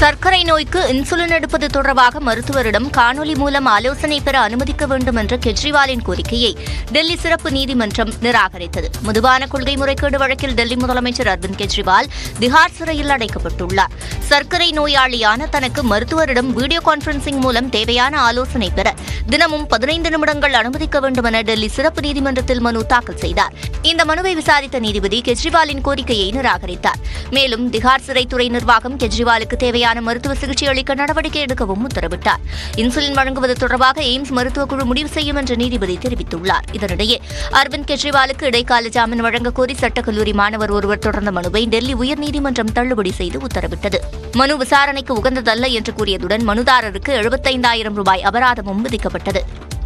சர்க்கரை நோய்க்கு இன்சுலின் எடுப்பது தொடர்பாக மருத்துவரிடம் காணொலி மூலம் ஆலோசனை பெற அனுமதிக்க வேண்டும் என்ற கெஜ்ரிவாலின் கோரிக்கையை டெல்லி சிறப்பு நீதிமன்றம் நிராகரித்தது. மதுபான கொள்கை முறைகேடு வழக்கில் டெல்லி முதலமைச்சர் அரவிந்த் கெஜ்ரிவால் திஹார் சிறையில் அடைக்கப்பட்டுள்ளார். சர்க்கரை நோயாளியான தனக்கு மருத்துவரிடம் வீடியோ கான்பரன்சிங் மூலம் தேவையான ஆலோசனை பெற தினமும் 15 நிமிடங்கள் அனுமதிக்க வேண்டும் என டெல்லி சிறப்பு நீதிமன்றத்தில் மனு தாக்கல் செய்தார். இந்த மனுவை விசாரித்த நீதிபதி கெஜ்ரிவாலின் கோரிக்கையை நிராகரித்தார். மேலும் திஹார் சிறைத்துறை நிர்வாகம் கெஜ்ரிவாலுக்கு தேவையான மருத்துவ சிகிச்சை அளிக்க நடவடிக்கை எடுக்கவும் உத்தரவிட்டார். இன்சுலின் வழங்குவது தொடர்பாக எய்ம்ஸ் மருத்துவக் குழு முடிவு செய்யும் என்று நீதிபதி தெரிவித்துள்ளார். இதனிடையே அரவிந்த் கெஜ்ரிவாலுக்கு இடைக்கால ஜாமீன் வழங்க கோரி சட்டக்கல்லூரி மாணவர் ஒருவர் தொடர்ந்த மனுவை டெல்லி உயர்நீதிமன்றம் தள்ளுபடி செய்து உத்தரவிட்டது. மனு விசாரணைக்கு உகந்ததல்ல என்று கூறியதுடன் மனுதாரருக்கு 75,000 ரூபாய் அபராதமும் விதிக்கப்பட்டது.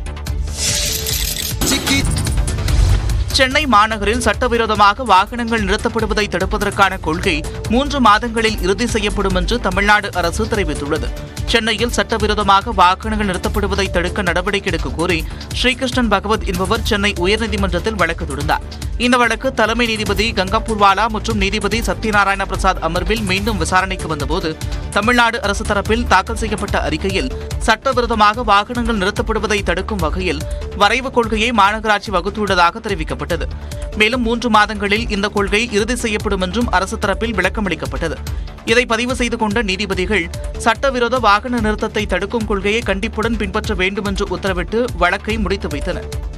சென்னை மாநகரில் சட்டவிரோதமாக வாகனங்கள் நிறுத்தப்படுவதை தடுப்பதற்கான கொள்கை 3 மாதங்களில் இறுதி செய்யப்படும் என்று தமிழ்நாடு அரசு தெரிவித்துள்ளது. சென்னையில் சட்டவிரோதமாக வாகனங்கள் நிறுத்தப்படுவதை தடுக்க நடவடிக்கை எடுக்க கோரி ஸ்ரீகிருஷ்ணன் பகவத் என்பவர் சென்னை உயர்நீதிமன்றத்தில் வழக்கு தொடர்ந்தார். இந்த வழக்கு தலைமை நீதிபதி கங்கப்பூர்வாலா மற்றும் நீதிபதி சத்யநாராயண பிரசாத் அமர்வில் மீண்டும் விசாரணைக்கு வந்தபோது தமிழ்நாடு அரசு தரப்பில் தாக்கல் செய்யப்பட்ட அறிக்கையில் சட்டவிரோதமாக வாகனங்கள் நிறுத்தப்படுவதை தடுக்கும் வகையில் வரைவு கொள்கையை மாநகராட்சி வகுத்துள்ளதாக தெரிவிக்கப்பட்டது. மேலும் 3 மாதங்களில் இந்த கொள்கை இறுதி செய்யப்படும் என்றும் அரசு தரப்பில் விளக்கமளிக்கப்பட்டது. இதை பதிவு செய்து கொண்ட நீதிபதிகள் சட்டவிரோத வாகன நிறுத்தத்தை தடுக்கும் கொள்கையை கண்டிப்புடன் பின்பற்ற வேண்டும் என்று உத்தரவிட்டு வழக்கை முடித்து வைத்தனர்.